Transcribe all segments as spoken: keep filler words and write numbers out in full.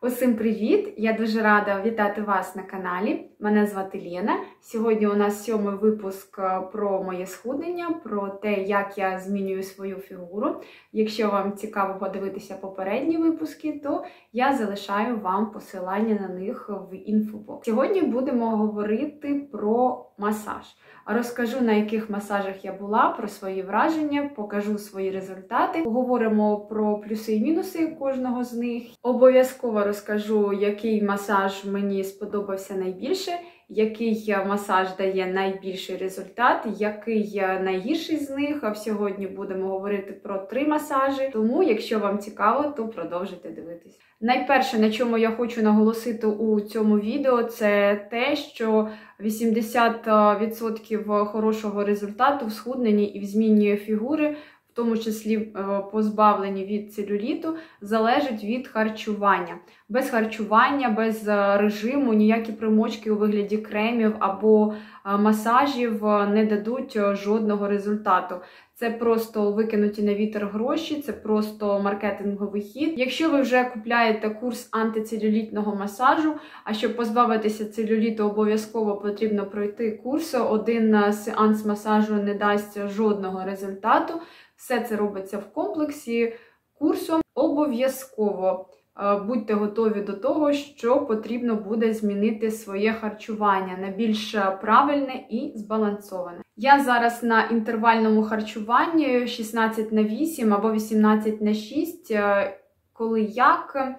Усім привіт! Я дуже рада вітати вас на каналі. Мене звати Лена. Сьогодні у нас сьомий випуск про моє схуднення, про те, як я змінюю свою фігуру. Якщо вам цікаво подивитися попередні випуски, то я залишаю вам посилання на них в інфобоксі. Сьогодні будемо говорити про масаж. Розкажу, на яких масажах я була, про свої враження, покажу свої результати. Поговоримо про плюси і мінуси кожного з них. Обов'язково розкажу, який масаж мені сподобався найбільше, який масаж дає найбільший результат, який найгірший з них. А сьогодні будемо говорити про три масажі, тому, якщо вам цікаво, то продовжуйте дивитись. Найперше, на чому я хочу наголосити у цьому відео, це те, що вісімдесят відсотків хорошого результату в схудненні і в зміні фігури, в тому числі позбавлені від целюліту, залежить від харчування. Без харчування, без режиму, ніякі примочки у вигляді кремів або масажів не дадуть жодного результату. Це просто викинуті на вітер гроші, це просто маркетинговий хід. Якщо ви вже купляєте курс антицелюлітного масажу, а щоб позбавитися целюліту, обов'язково потрібно пройти курс, один сеанс масажу не дасть жодного результату. Все це робиться в комплексі курсом. Обов'язково будьте готові до того, що потрібно буде змінити своє харчування на більш правильне і збалансоване. Я зараз на інтервальному харчуванні шістнадцять на вісім або вісімнадцять на шість, коли як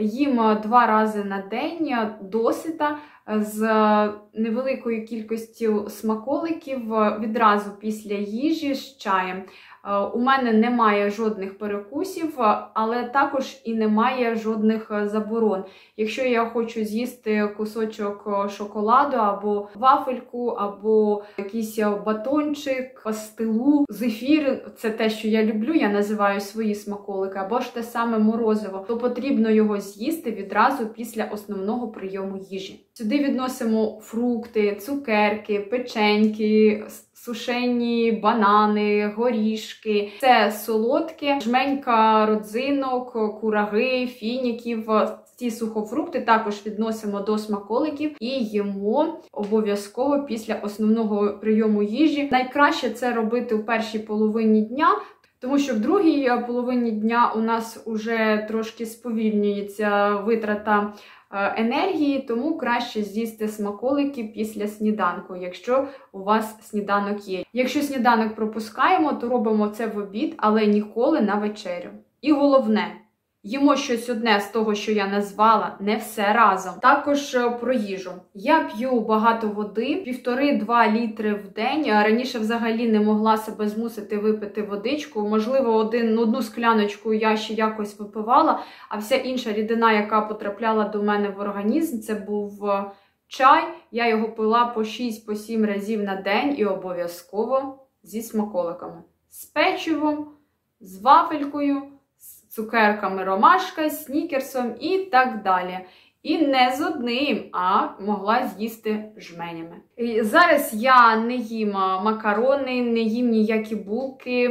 їм два рази на день досита з невеликою кількістю смаколиків відразу після їжі з чаєм. У мене немає жодних перекусів, але також і немає жодних заборон. Якщо я хочу з'їсти кусочок шоколаду, або вафельку, або якийсь батончик, пастилу, зефір, це те, що я люблю, я називаю свої смаколики, або ж те саме морозиво, то потрібно його з'їсти відразу після основного прийому їжі. Сюди відносимо фрукти, цукерки, печеньки, сушені банани, горішки. Це солодке, жменька родзинок, кураги, фініків. Ці сухофрукти також відносимо до смаколиків і їмо обов'язково після основного прийому їжі. Найкраще це робити в першій половині дня, тому що в другій половині дня у нас вже трошки сповільнюється витрата енергії, тому краще з'їсти смаколики після сніданку, якщо у вас сніданок є. Якщо сніданок пропускаємо, то робимо це в обід, але ніколи на вечерю. І головне, їмо щось одне з того, що я назвала, не все разом. Також про їжу. Я п'ю багато води, півтори-два літри в день. Раніше взагалі не могла себе змусити випити водичку. Можливо, один, одну скляночку я ще якось випивала, а вся інша рідина, яка потрапляла до мене в організм, це був чай. Я його пила по шість-сім разів на день і обов'язково зі смаколиками. З печивом, з вафелькою, цукерками ромашка, снікерсом і так далі. І не з одним, а могла з'їсти жменями. І зараз я не їм макарони, не їм ніякі булки,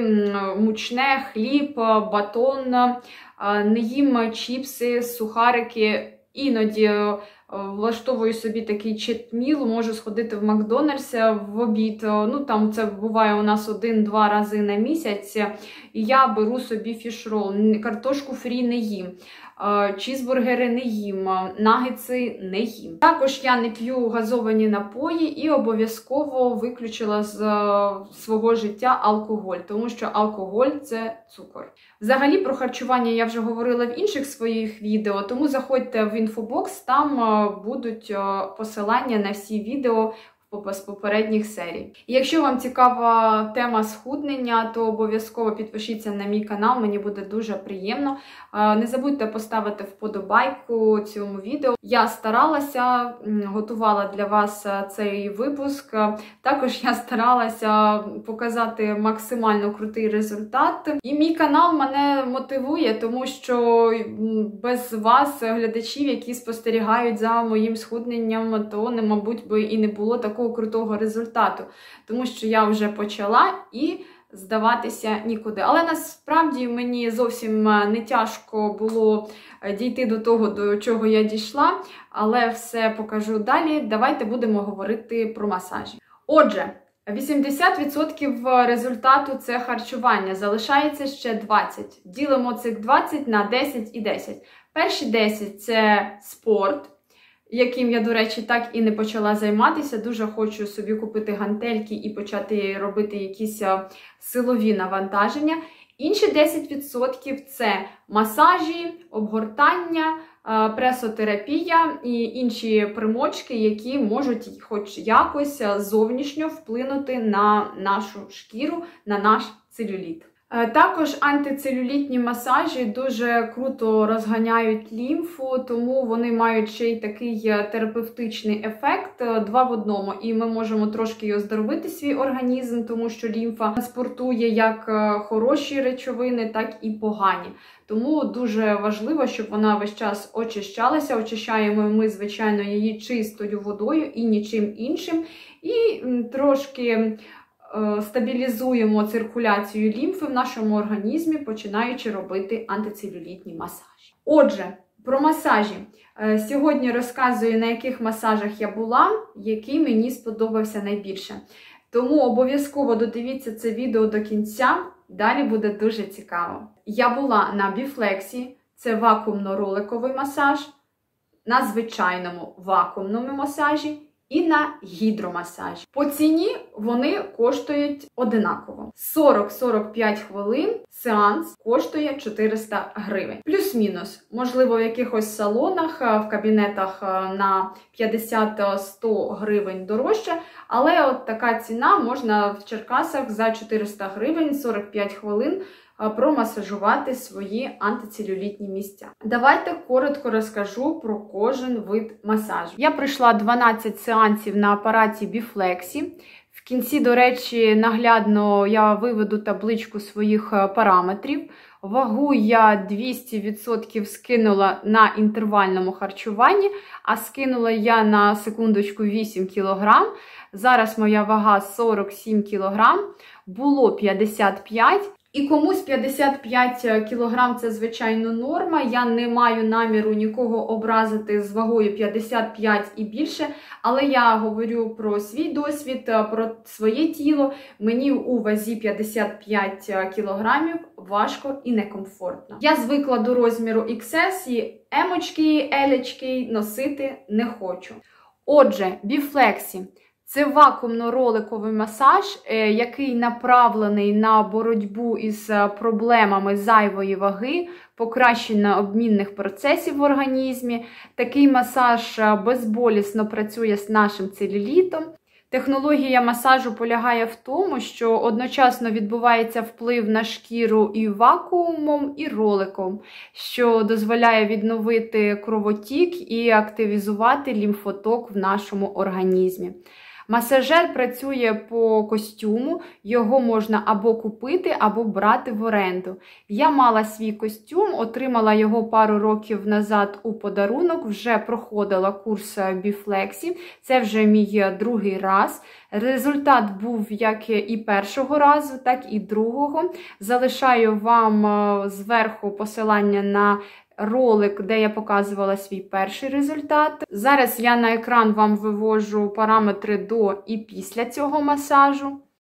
мучне, хліб, батон, не їм чіпси, сухарики. Іноді влаштовую собі такий читміл, можу сходити в Макдональдс в обід. Ну, там це буває у нас один-два рази на місяць. І я беру собі фішрол. Картошку фрі не їм. Чізбургери не їм, нагетси не їм. Також я не п'ю газовані напої і обов'язково виключила з свого життя алкоголь, тому що алкоголь – це цукор. Взагалі про харчування я вже говорила в інших своїх відео, тому заходьте в інфобокс, там будуть посилання на всі відео з попередніх серій. І якщо вам цікава тема схуднення, то обов'язково підпишіться на мій канал, мені буде дуже приємно. Не забудьте поставити вподобайку цьому відео. Я старалася, готувала для вас цей випуск. Також я старалася показати максимально крутий результат. І мій канал мене мотивує, тому що без вас, глядачів, які спостерігають за моїм схудненням, то, не, мабуть, би і не було такого крутого результату. Тому що я вже почала і здаватися нікуди. Але насправді мені зовсім не тяжко було дійти до того, до чого я дійшла, але все покажу далі. Давайте будемо говорити про масажі. Отже, вісімдесят відсотків результату – це харчування, залишається ще двадцять відсотків. Ділимо цих двадцять на десять і десять. Перші десять – це спорт, яким я, до речі, так і не почала займатися. Дуже хочу собі купити гантельки і почати робити якісь силові навантаження. Інші десять відсотків – це масажі, обгортання, пресотерапія і інші примочки, які можуть хоч якось зовнішньо вплинути на нашу шкіру, на наш целюліт. Також антицелюлітні масажі дуже круто розганяють лімфу, тому вони мають ще й такий терапевтичний ефект два в одному. І ми можемо трошки і оздоровити свій організм, тому що лімфа транспортує як хороші речовини, так і погані. Тому дуже важливо, щоб вона весь час очищалася. Очищаємо ми, звичайно, її чистою водою і нічим іншим. І трошки стабілізуємо циркуляцію лімфи в нашому організмі, починаючи робити антицелюлітні масажі. Отже, про масажі. Сьогодні розказую, на яких масажах я була, який мені сподобався найбільше. Тому обов'язково додивіться це відео до кінця, далі буде дуже цікаво. Я була на біфлексі, це вакуумно-роликовий масаж, на звичайному вакуумному масажі і на гідромасажі. По ціні вони коштують одинаково. сорок - сорок п'ять хвилин сеанс коштує чотириста гривень. Плюс-мінус. Можливо, в якихось салонах, в кабінетах на п'ятдесят - сто гривень дорожче, але от така ціна, можна в Черкасах за чотириста гривень сорок п'ять хвилин промасажувати свої антицелюлітні місця. Давайте коротко розкажу про кожен вид масажу. Я пройшла дванадцять сеансів на апараті біфлексі. В кінці, до речі, наглядно я виведу табличку своїх параметрів. Вагу я двісті відсотків скинула на інтервальному харчуванні, а скинула я на секундочку вісім кілограм. Зараз моя вага сорок сім кілограм, було п'ятдесят п'ять. І комусь п'ятдесят п'ять кілограм – це, звичайно, норма. Я не маю наміру нікого образити з вагою п'ятдесят п'ять і більше, але я говорю про свій досвід, про своє тіло. Мені у вазі п'ятдесят п'ять кілограмів важко і некомфортно. Я звикла до розміру ікс ес і емочки, елечки носити не хочу. Отже, біфлексі. Це вакуумно-роликовий масаж, який направлений на боротьбу із проблемами зайвої ваги, покращення обмінних процесів в організмі. Такий масаж безболісно працює з нашим целюлітом. Технологія масажу полягає в тому, що одночасно відбувається вплив на шкіру і вакуумом, і роликом, що дозволяє відновити кровотік і активізувати лімфоток в нашому організмі. Масажер працює по костюму, його можна або купити, або брати в оренду. Я мала свій костюм, отримала його пару років назад у подарунок, вже проходила курс біфлексі, це вже мій другий раз. Результат був як і першого разу, так і другого. Залишаю вам зверху посилання на ролик, де я показувала свій перший результат. Зараз я на екран вам вивожу параметри до і після цього масажу.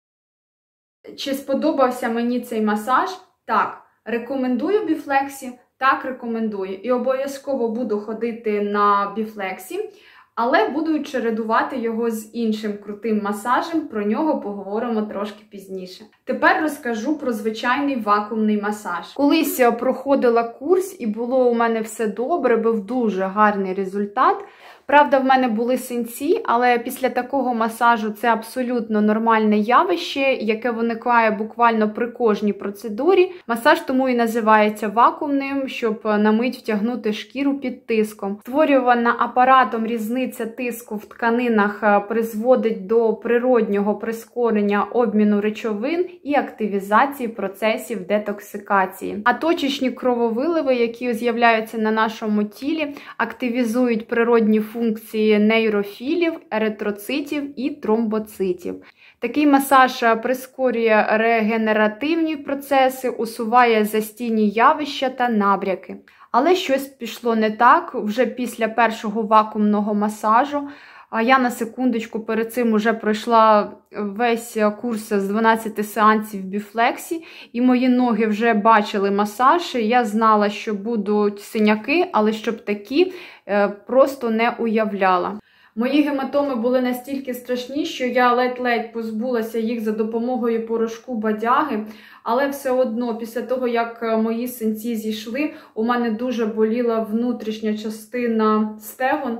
Чи сподобався мені цей масаж? Так. Рекомендую біфлексі? Так, рекомендую. І обов'язково буду ходити на біфлексі, але буду чередувати його з іншим крутим масажем, про нього поговоримо трошки пізніше. Тепер розкажу про звичайний вакуумний масаж. Колись я проходила курс і було у мене все добре, був дуже гарний результат. Правда, в мене були синці, але після такого масажу це абсолютно нормальне явище, яке виникає буквально при кожній процедурі. Масаж тому і називається вакуумним, щоб на мить втягнути шкіру під тиском. Створювана апаратом різниця тиску в тканинах призводить до природнього прискорення обміну речовин і активізації процесів детоксикації. А точечні крововиливи, які з'являються на нашому тілі, активізують природні функції функції нейрофілів, еритроцитів і тромбоцитів. Такий масаж прискорює регенеративні процеси, усуває застійні явища та набряки. Але щось пішло не так вже після першого вакуумного масажу. А я на секундочку перед цим уже пройшла весь курс з дванадцяти сеансів в біфлексі, і мої ноги вже бачили масаж, і я знала, що будуть синяки, але щоб такі просто не уявляла. Мої гематоми були настільки страшні, що я ледь-ледь позбулася їх за допомогою порошку бадяги, але все одно, після того, як мої синці зійшли, у мене дуже боліла внутрішня частина стегон,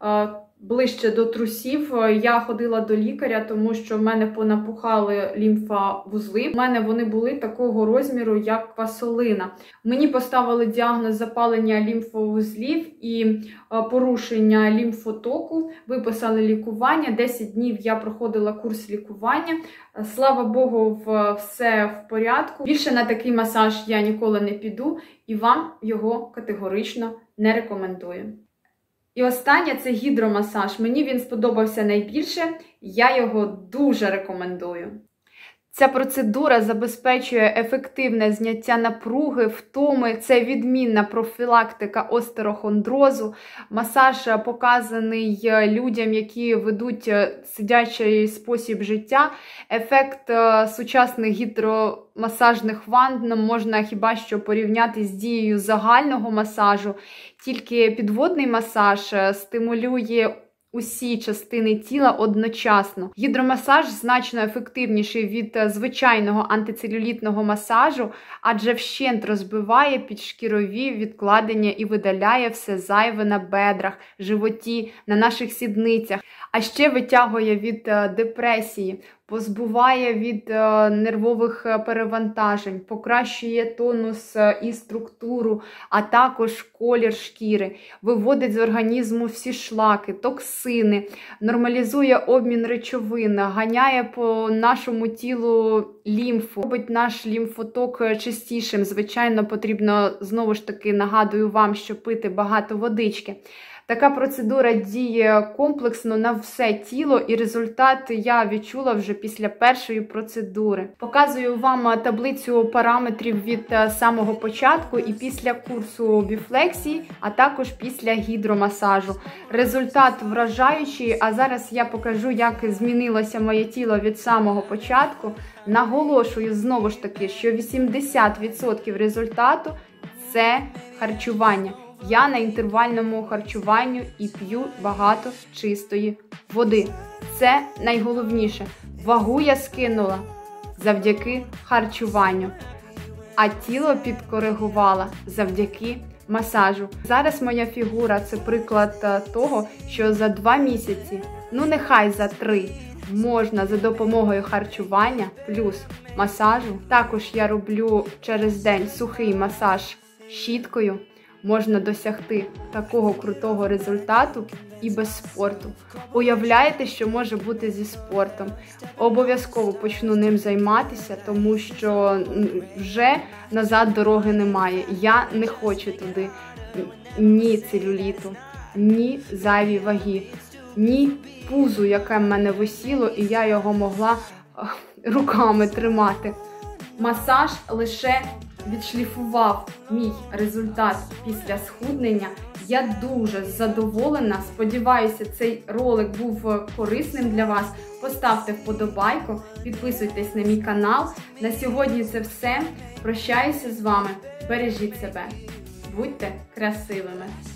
ближче до трусів. Я ходила до лікаря, тому що в мене понапухали лімфовузли. У мене вони були такого розміру, як квасолина. Мені поставили діагноз запалення лімфовузлів і порушення лімфотоку. Виписали лікування. десять днів я проходила курс лікування. Слава Богу, все в порядку. Більше на такий масаж я ніколи не піду і вам його категорично не рекомендую. І останнє – це гідромасаж. Мені він сподобався найбільше, я його дуже рекомендую. Ця процедура забезпечує ефективне зняття напруги, втоми, це відмінна профілактика остерохондрозу. Масаж показаний людям, які ведуть сидячий спосіб життя. Ефект сучасних гідромасажних ванн можна хіба що порівняти з дією загального масажу. Тільки підводний масаж стимулює усі частини тіла одночасно. Гідромасаж значно ефективніший від звичайного антицелюлітного масажу, адже вщент розбиває підшкірові відкладення і видаляє все зайве на бедрах, животі, на наших сідницях. А ще витягує від депресії, позбуває від нервових перевантажень, покращує тонус і структуру, а також колір шкіри, виводить з організму всі шлаки, токсини, нормалізує обмін речовин, ганяє по нашому тілу лімфу, робить наш лімфоток чистішим. Звичайно, потрібно, знову ж таки, нагадую вам, що пити багато водички. Така процедура діє комплексно на все тіло, і результат я відчула вже після першої процедури. Показую вам таблицю параметрів від самого початку і після курсу біфлексії, а також після гідромасажу. Результат вражаючий, а зараз я покажу, як змінилося моє тіло від самого початку. Наголошую знову ж таки, що вісімдесят відсотків результату – це харчування. Я на інтервальному харчуванню і п'ю багато чистої води. Це найголовніше. Вагу я скинула завдяки харчуванню, а тіло підкоригувала завдяки масажу. Зараз моя фігура – це приклад того, що за два місяці, ну нехай за три, можна за допомогою харчування плюс масажу. Також я роблю через день сухий масаж щіткою. Можна досягти такого крутого результату і без спорту. Уявляєте, що може бути зі спортом? Обов'язково почну ним займатися, тому що вже назад дороги немає. Я не хочу туди ні целюліту, ні зайві ваги, ні пузу, яке в мене висіло, і я його могла руками тримати. Масаж лише відшліфував мій результат після схуднення. Я дуже задоволена. Сподіваюся, цей ролик був корисним для вас. Поставте вподобайку, підписуйтесь на мій канал. На сьогодні це все. Прощаюся з вами. Бережіть себе. Будьте красивими.